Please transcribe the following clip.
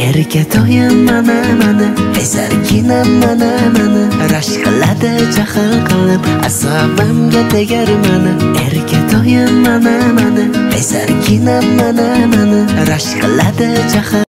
Erkatoyim mana esarginam mana rashk qiladi jahl qilib asabimga tegar mana. Erkatoyim mana esarginam mana rashk qiladi jahl